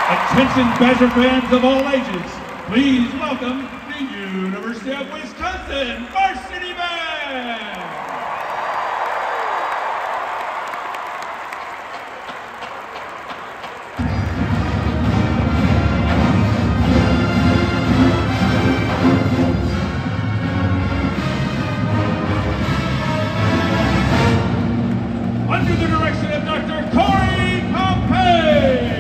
Attention Badger fans of all ages, please welcome the University of Wisconsin Varsity Band! Under the direction of Dr. Corey Pompey!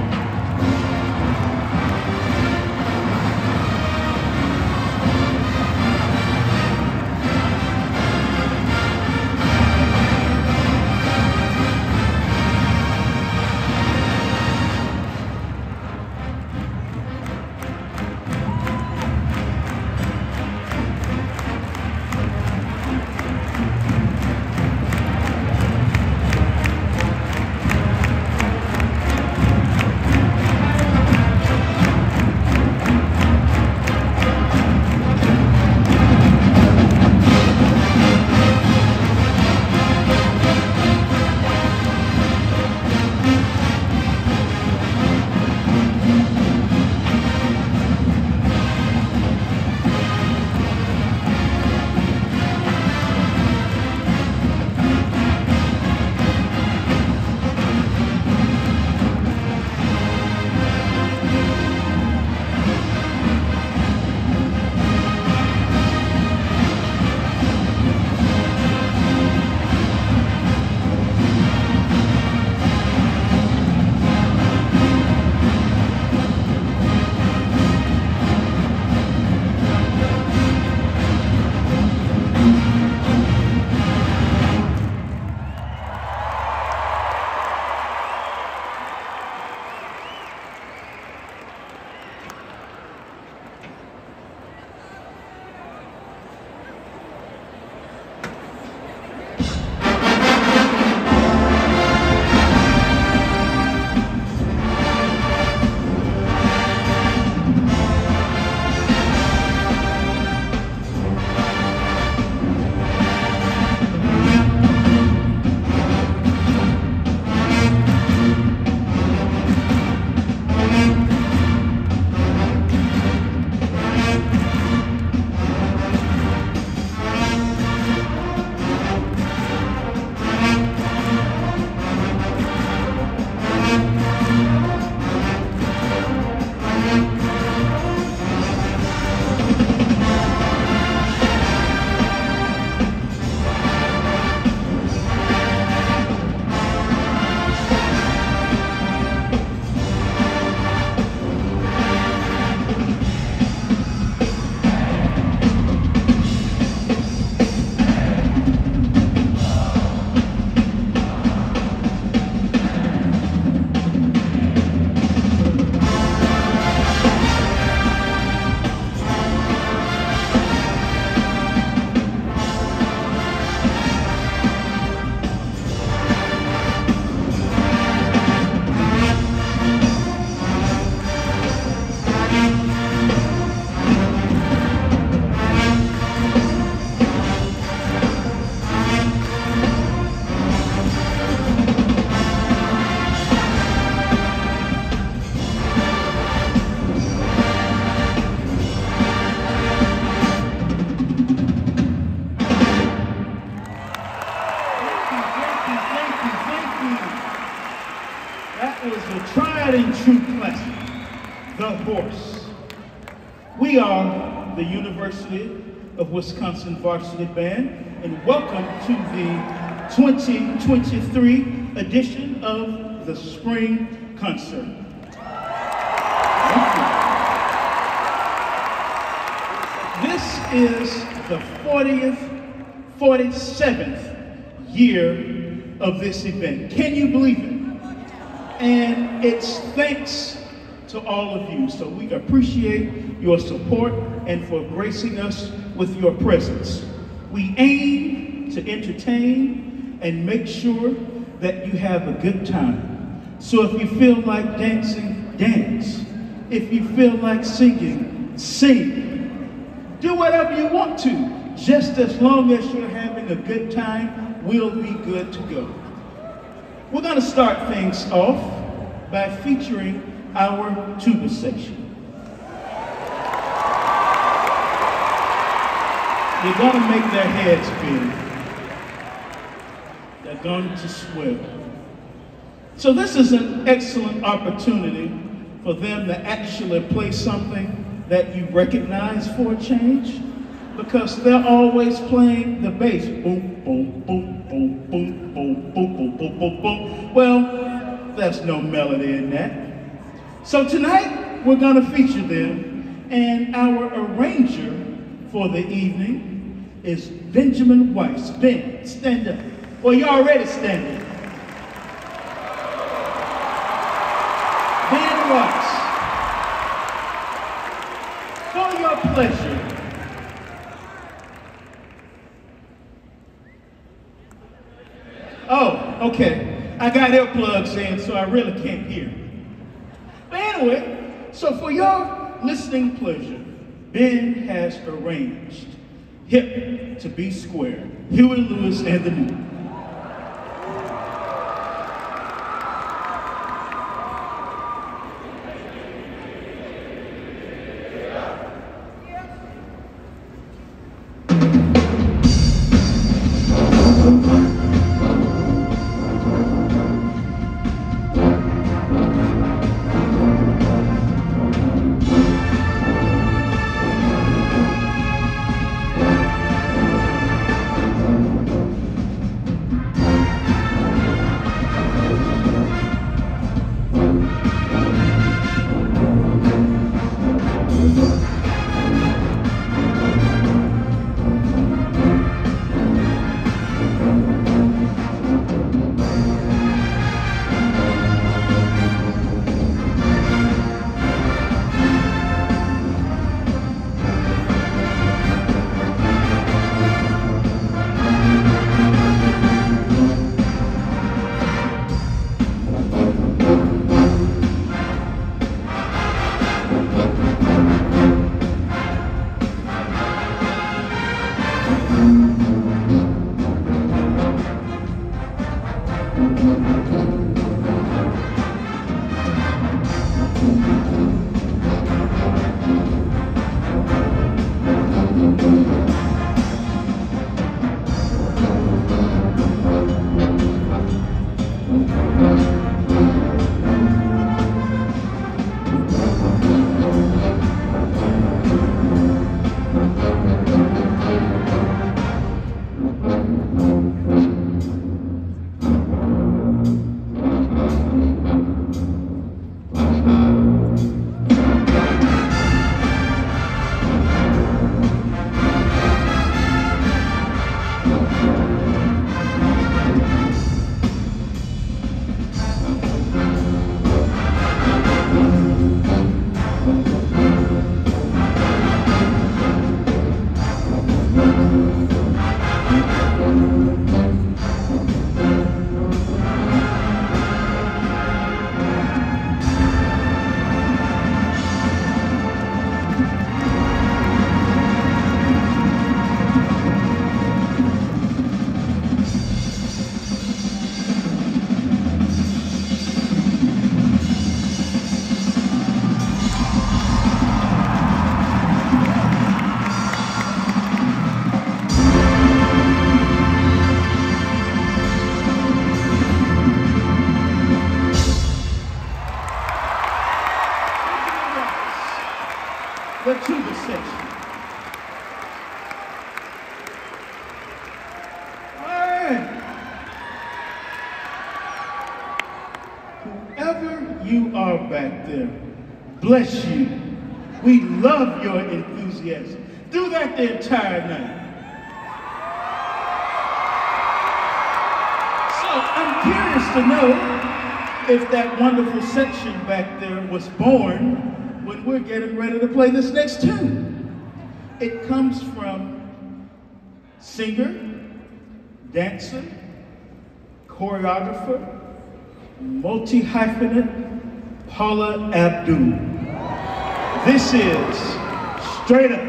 Tried and true classic, The Horse. We are the University of Wisconsin Varsity Band, and welcome to the 2023 edition of the Spring Concert. This is the 47th year of this event. Can you believe it? And it's thanks to all of you. So we appreciate your support and for gracing us with your presence. We aim to entertain and make sure that you have a good time. So if you feel like dancing, dance. If you feel like singing, sing. Do whatever you want to. Just as long as you're having a good time, we'll be good to go. We're going to start things off by featuring our tuba section. They're going to make their heads big. They're going to swell. So this is an excellent opportunity for them to actually play something that you recognize for a change, because they're always playing the bass. Boom, boom, boom, boom, boom, boom, boom, boom, boom, boom, boom. Well, there's no melody in that. So tonight, we're going to feature them, and our arranger for the evening is Benjamin Weiss. Ben, stand up. Well, you're already standing. Ben Weiss, for your pleasure, oh, okay. I got earplugs in, so I really can't hear. But anyway, so for your listening pleasure, Ben has arranged Hip to Be Square, Huey Lewis and the News. The tuba section. All right. Whoever you are back there, bless you. We love your enthusiasm. Do that the entire night. So I'm curious to know if that wonderful section back there was born when we're getting ready to play this next tune. It comes from singer, dancer, choreographer, multi-hyphenate, Paula Abdul. This is Straight Up.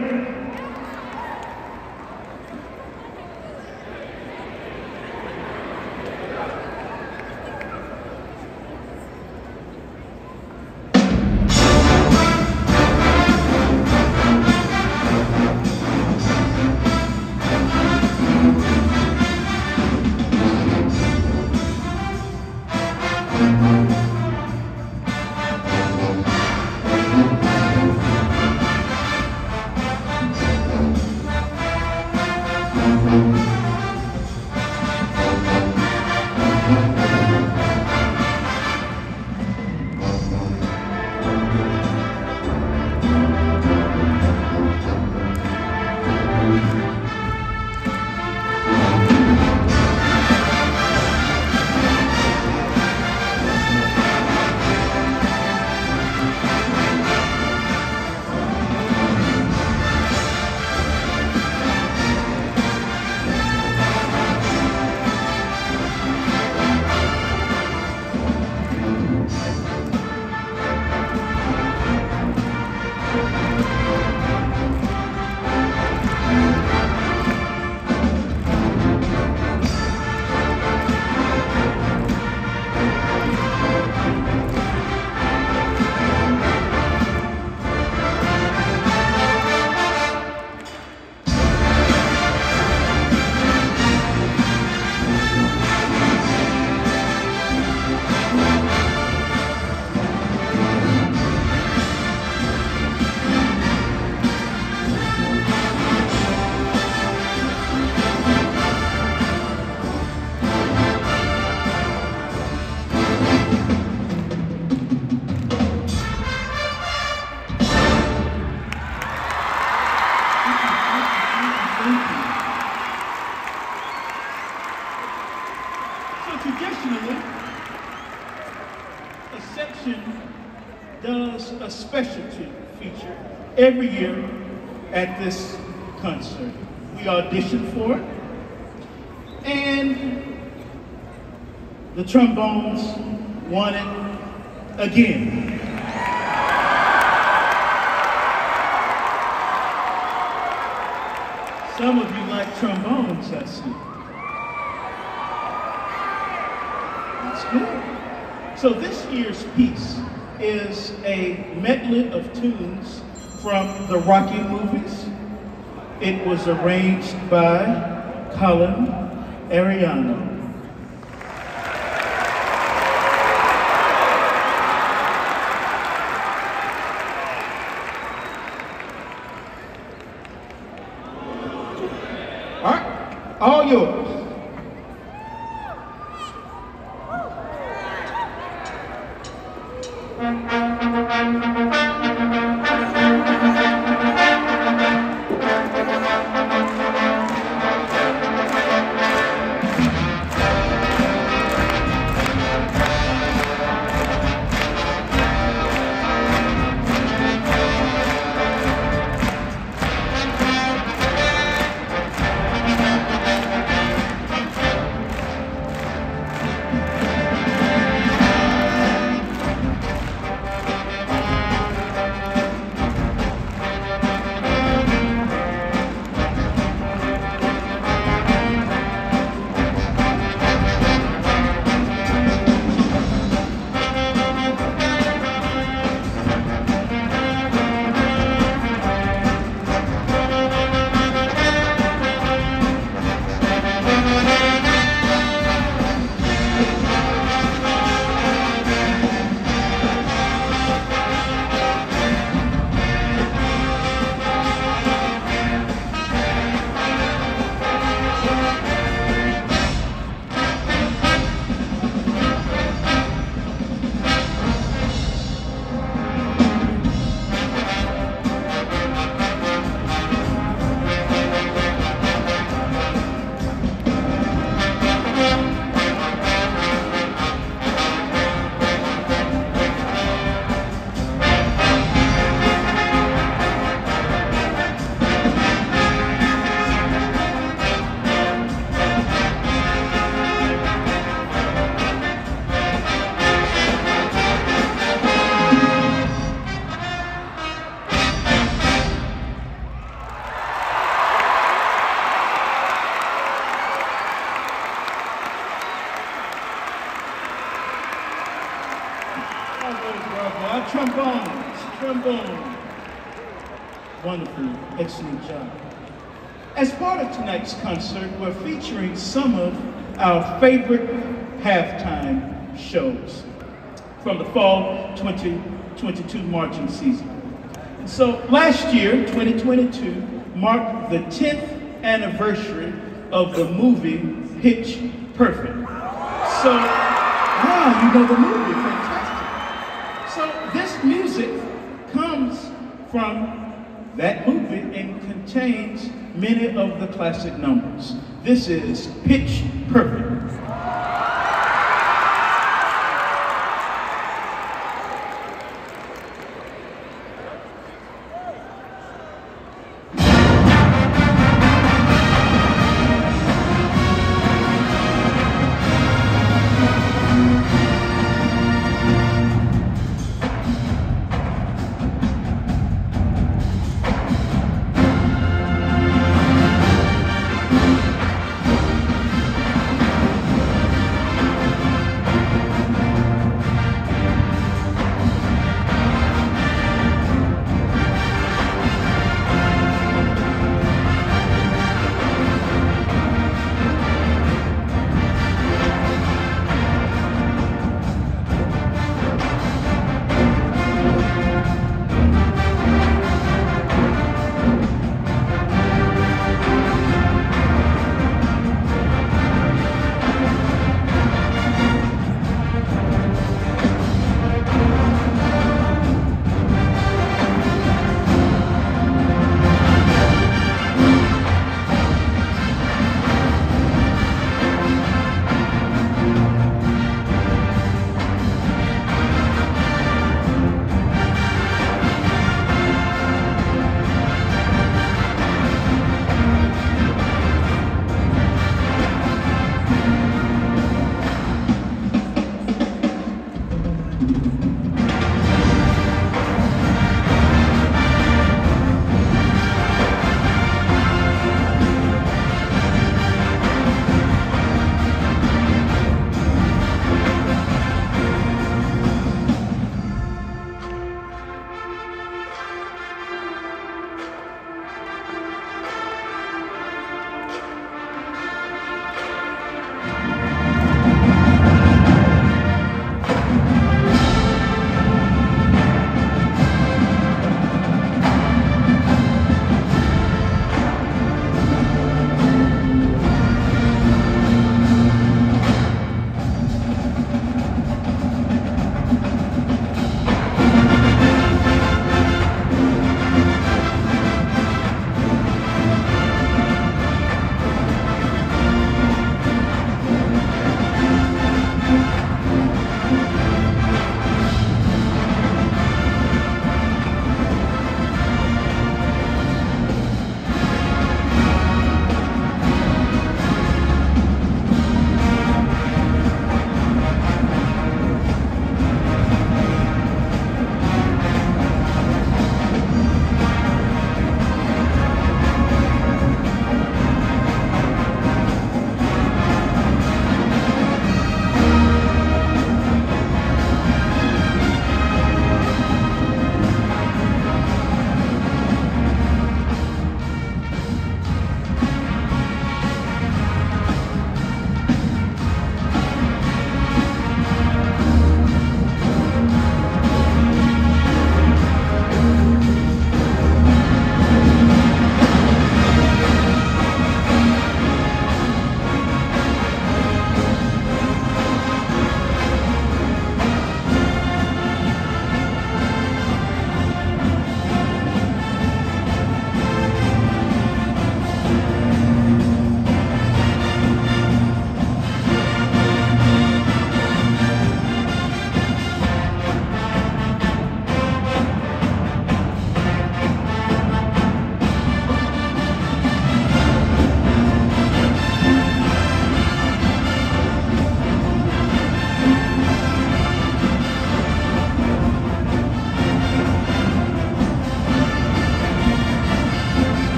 does a specialty feature every year at this concert. We auditioned for it, and the trombones won it again. Some of you like trombones, I see. That's good. So this year's piece is a medley of tunes from the Rocky movies. It was arranged by Colin Ariano. All right, all yours. Trombone. Wonderful, excellent job. As part of tonight's concert, we're featuring some of our favorite halftime shows from the fall 2022 marching season. And so last year, 2022, marked the 10th anniversary of the movie Pitch Perfect. So, wow, you know the movie, fantastic. So this music comes from that movie and contains many of the classic numbers. This is Pitch Perfect.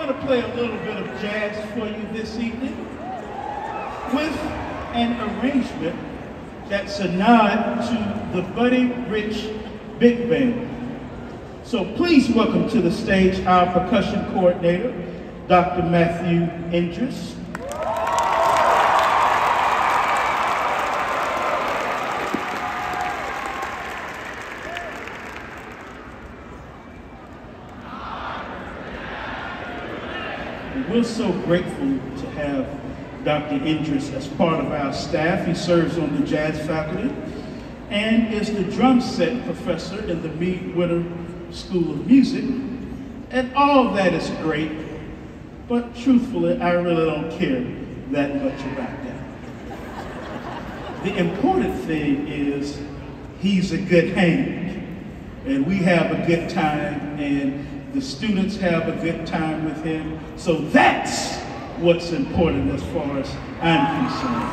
going to play a little bit of jazz for you this evening with an arrangement that's a nod to the Buddy Rich Big Band. So please welcome to the stage our percussion coordinator, Dr. Matthew Indris. We're so grateful to have Dr. Indris as part of our staff. He serves on the jazz faculty and is the drum set professor in the Meade Winter School of Music. And all that is great, but truthfully, I really don't care that much about that. The important thing is he's a good hand, and we have a good time, and the students have a good time with him. So that's what's important as far as I'm concerned.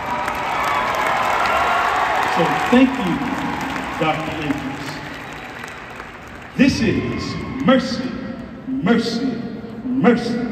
So thank you, Dr. Indris. This is Mercy, Mercy, Mercy.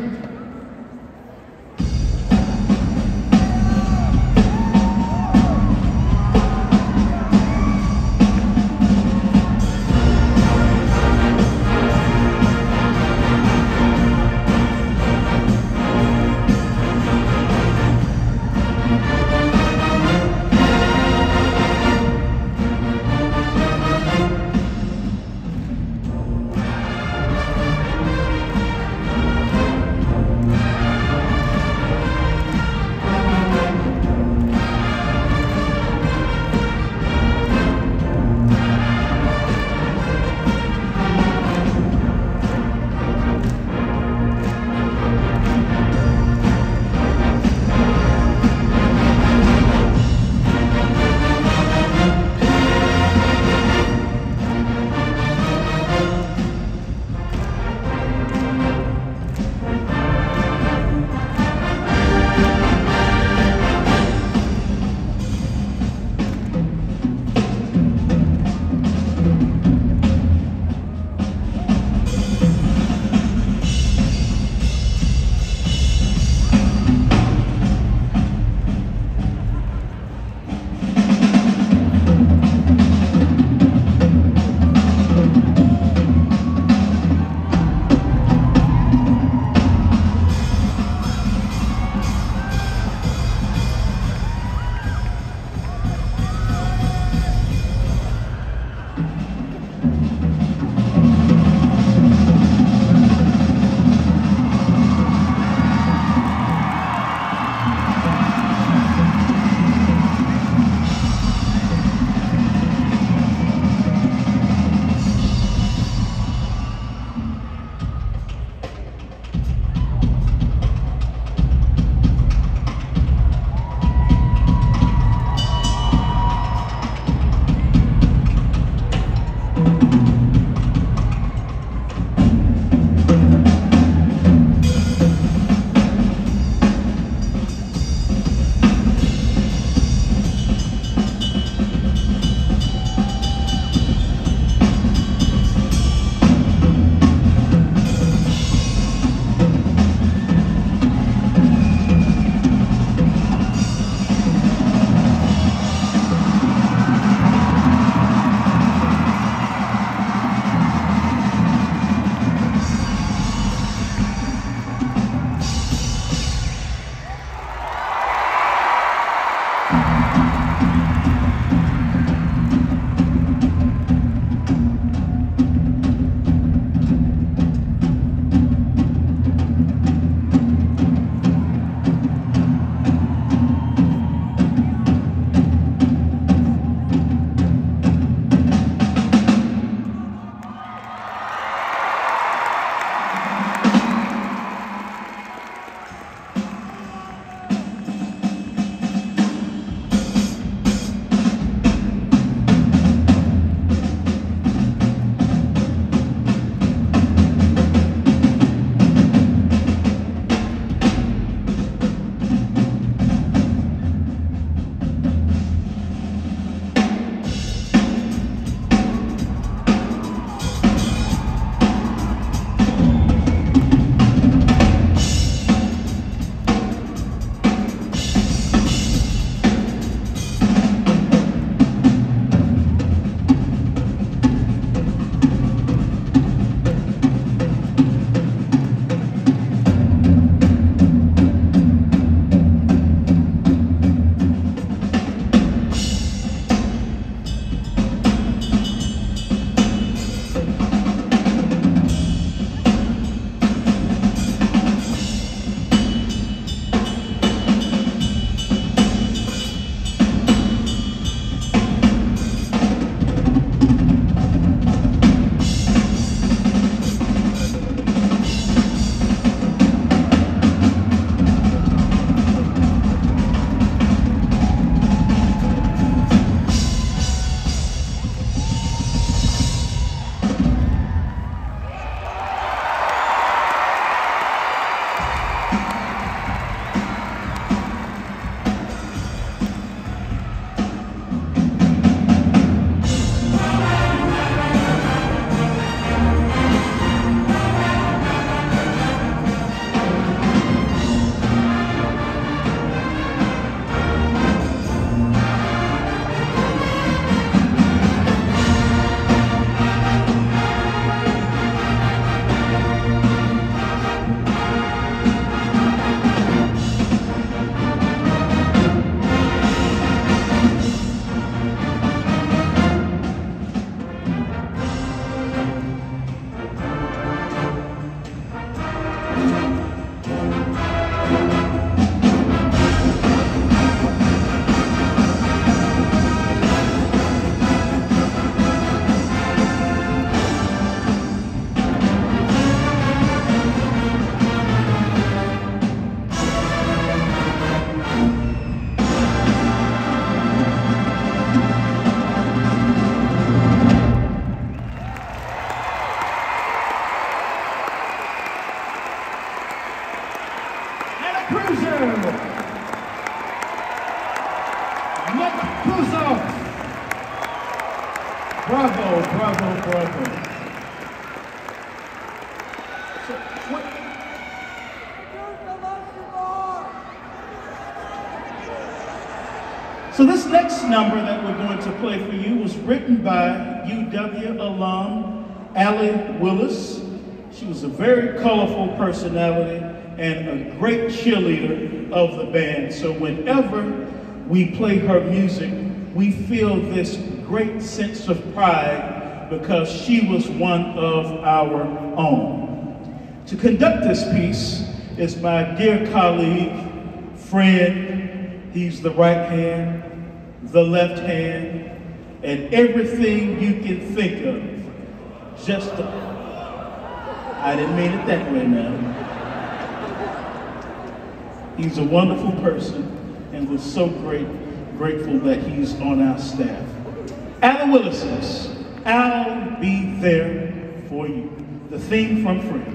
Cruiser, Nick Puzoff. Bravo, bravo, bravo. So this next number that we're going to play for you was written by UW alum Allie Willis. She was a very colorful personality and a great cheerleader of the band. So whenever we play her music, we feel this great sense of pride because she was one of our own. To conduct this piece is my dear colleague, friend. He's the right hand, the left hand, and everything you can think of. I didn't mean it that way now. He's a wonderful person, and we're so grateful that he's on our staff. Allie Willis's I'll Be There For You, the theme from Friends.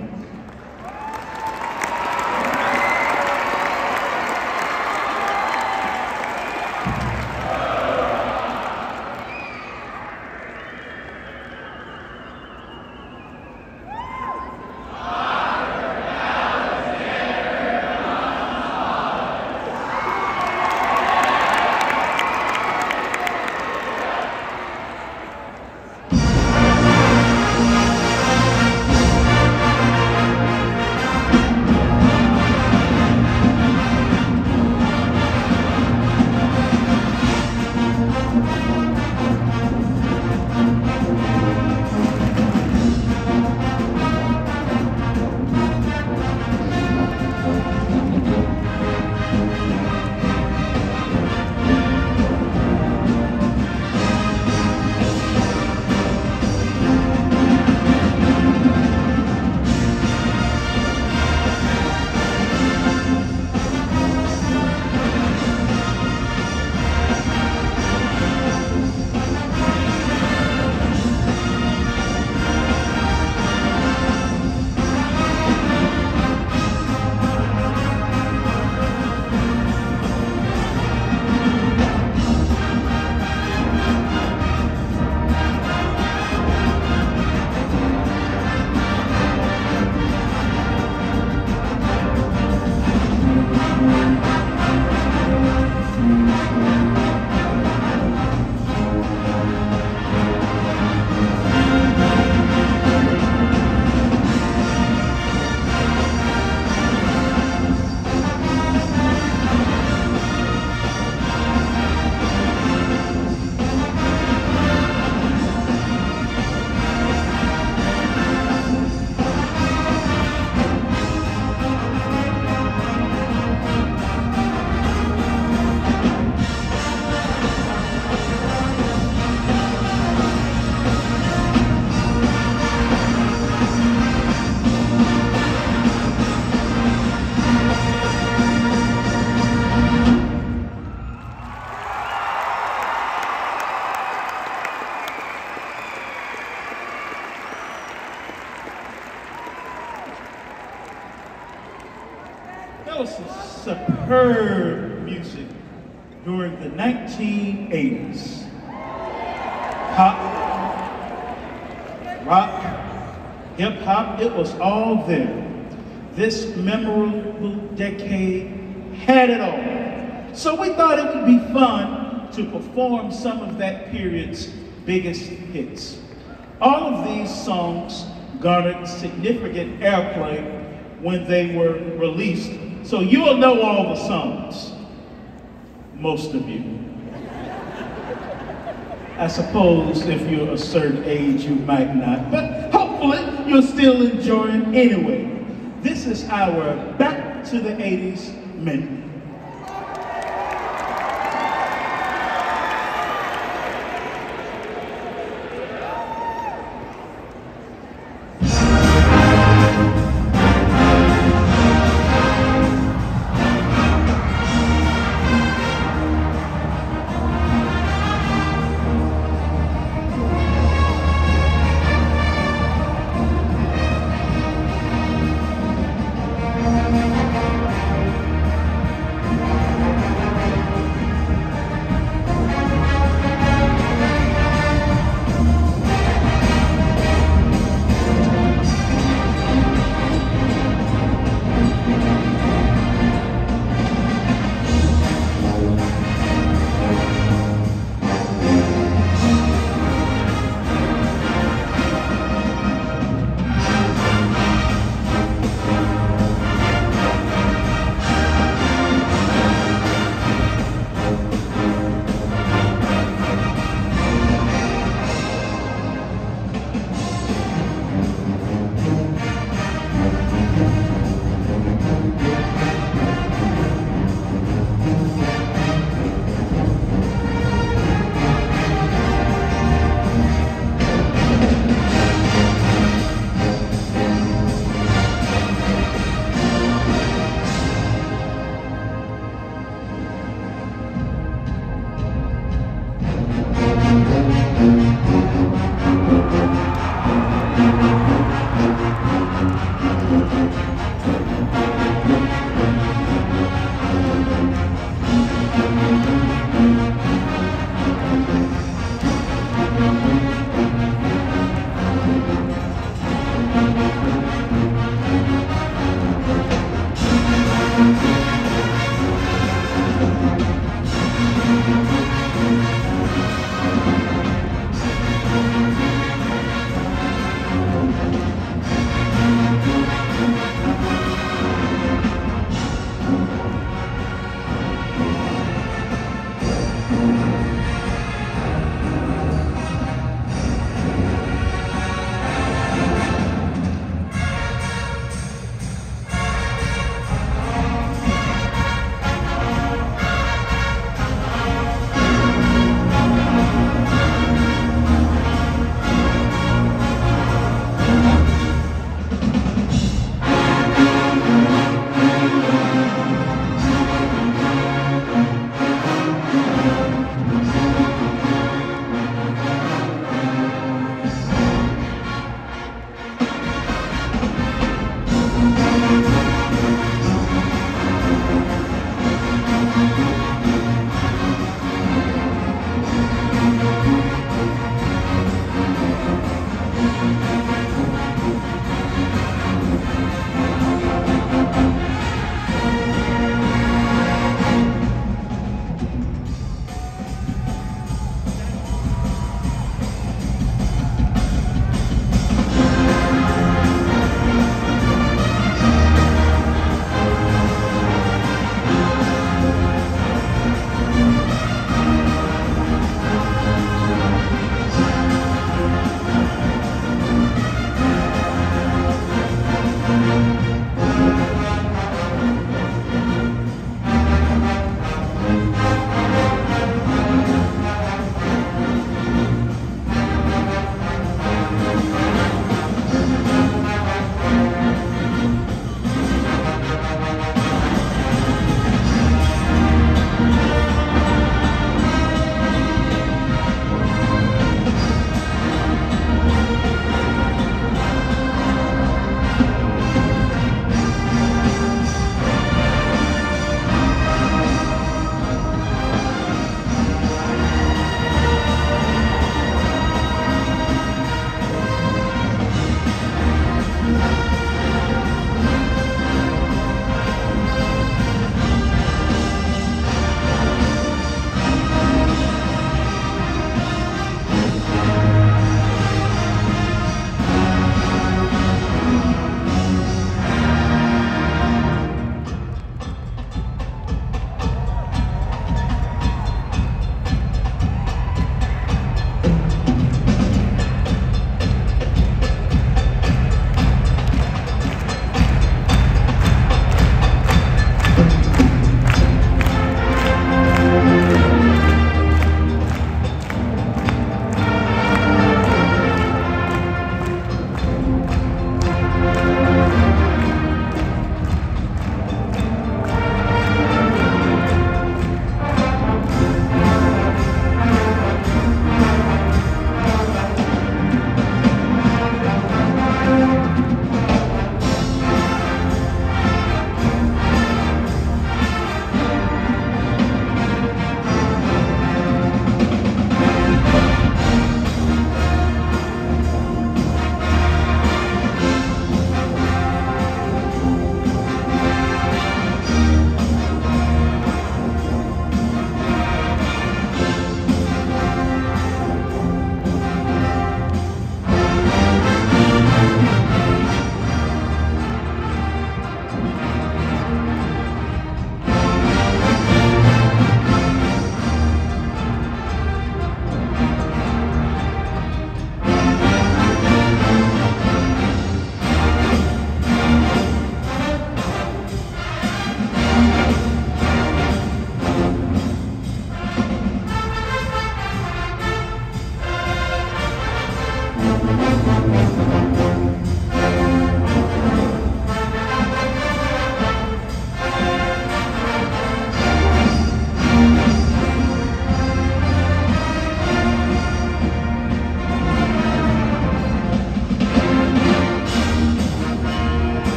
That was some superb music during the 1980s. Pop, rock, hip hop, it was all there. This memorable decade had it all. So we thought it would be fun to perform some of that period's biggest hits. All of these songs garnered significant airplay when they were released. So you will know all the songs, most of you. I suppose if you're a certain age, you might not, but hopefully you're still enjoying anyway. This is our Back to the 80s minute.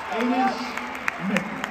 Amos Memphis.